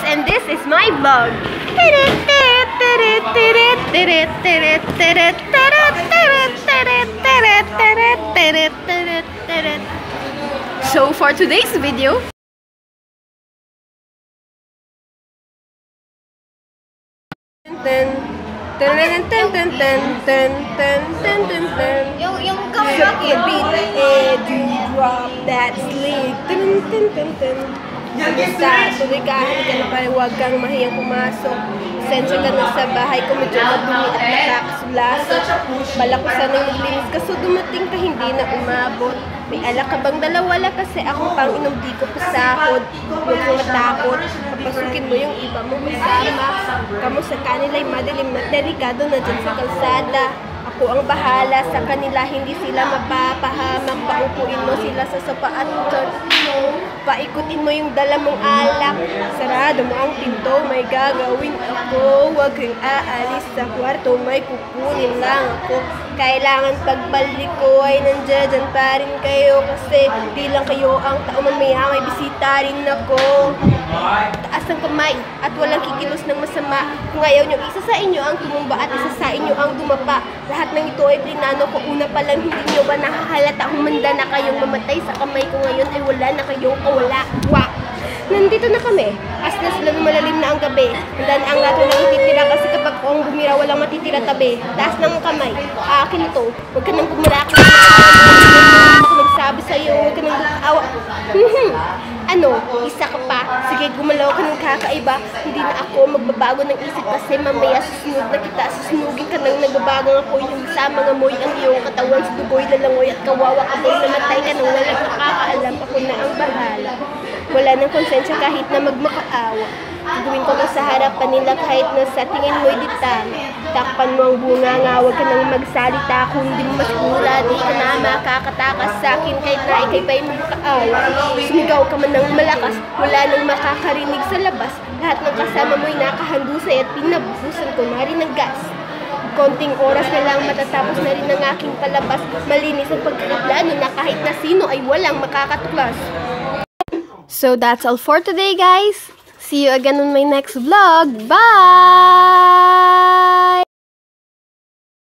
and this is my vlog. So for today's video, yung kawaki beat, do drop that slick. Basta, tuloy ka, hindi ka na pala, huwag kang mahiyang pumasok. Sensya ka na sa bahay ko, medyo madumi at nakakasulasok. Bala ko sanang maglinis, kaso dumating ka, hindi na umabot. May alak ka bang dalawa kasi ako pang inom di ko pasahod. Huwag kang matakot, papasukin mo yung iba mo kasama. Kamu sa kanila'y madilim na delikado na dyan sa kalsada. Ako ang bahala sa kanila, hindi sila mapapahamak. Paupuin mo sila sa sopa at paikutin mo yung dala mong alak. Sarado mo ang pinto, may gagawin ako. Huwag kang aalis sa kwarto, may kukunin lang ako. Kailangan pagbalik ko ay nandiyan pa rin kayo. Kasi di lang kayo ang tao, mamaya may bisita rin ako. Taas ng kamay at walang kikilos ng masama. Kung ayaw nyo, isa sa inyo ang tumumba at isa sa inyo ang dumapa. Lahat ng ito ay plinano ko. Una pa lang, hindi nyo ba nakahalata? Humanda na kayong mamatay sa kamay ko ngayon ay wala na kayong kawala. Nandito na kami. As na sila lumalalim na ang gabi. Handa na ang lahat walang ititira kasi kapag kung bumira walang matitira tabi. Taas ng kamay. Akin ito. Huwag ka nang bumara. Ako nagsabi sa'yo. Huwag ka nang awa. Ano? Isa ka pa? Sige, gumalaw ka ng kakaiba. Hindi na ako magbabago ng isip kasi mamaya susunod na kita. Susunugin ka nang nagbabago ako. Yung sa mga moy ang iyong katawan sa dugoy, lalangoy at kawawa ka boy. Namatay ka nang walang nakakaalam. Ako na ang bahala. Wala nang konsensya kahit na magmakaawa. Gagawin ko na sa harapan nila kahit na sa tingin mo'y ditang. Takpan mo ang bunga, huwag ka nang magsalita. Kung di mo masigura, di ka na makakatakas sa akin kahit na ikay pa'y magkaawa. Sumigaw ka man ng malakas, wala nang makakarinig sa labas. Lahat ng kasama mo'y nakahandusay at pinabusan ko na rin ng gas. Konting oras na lang matatapos na rin ang aking palabas. Malinis ang pagkakaplano na kahit na sino ay walang makakatuklas. So that's all for today, guys. See you again on my next vlog. Bye!